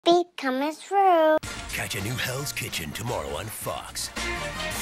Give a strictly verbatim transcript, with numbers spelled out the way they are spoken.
Beat coming through. Catch a new Hell's Kitchen tomorrow on Fox.